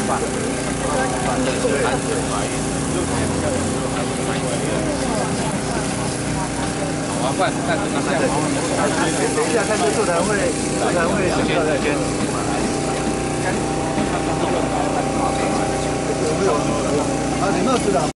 好啊，不然再等一下。 等一下，看这座谈会想要再跟。有没有？啊，你们知道。